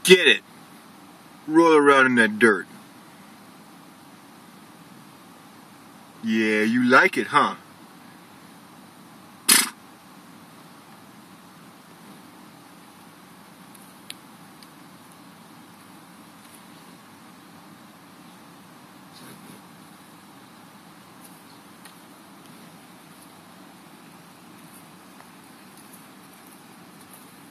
Get it. Roll around in that dirt. Yeah, you like it, huh?